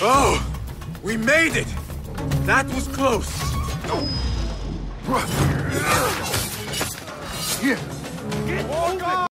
Oh! We made it! That was close! Get